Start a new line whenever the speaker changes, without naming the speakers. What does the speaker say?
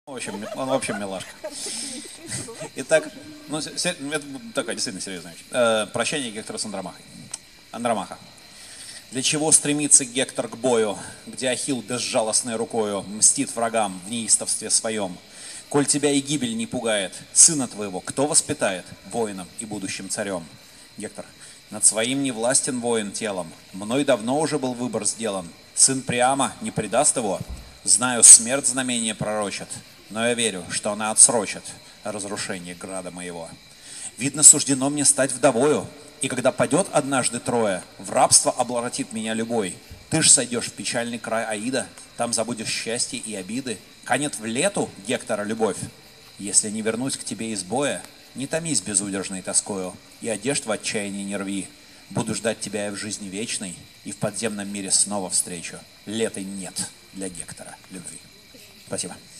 Он вообще милашка. Итак, ну, это такая действительно серьезная вещь. Прощание Гектора с Андромахой. Андромаха. Для чего стремится Гектор к бою, где Ахилл безжалостной рукою мстит врагам в неистовстве своем? Коль тебя и гибель не пугает, сына твоего кто воспитает воином и будущим царем? Гектор. Над своим не властен воин телом, мной давно уже был выбор сделан. Сын Приама не предаст его? Знаю, смерть знамение пророчит, но я верю, что она отсрочит разрушение града моего. Видно, суждено мне стать вдовою, и когда падет однажды Троя, в рабство обратит меня любой. Ты ж сойдешь в печальный край Аида, там забудешь счастье и обиды. Канет в лету Гектора любовь. Если не вернусь к тебе из боя, не томись безудержной тоскою, и одежд в отчаянии не рви. Буду ждать тебя и в жизни вечной, и в подземном мире снова встречу. Лета нет для Гектора любви. Спасибо.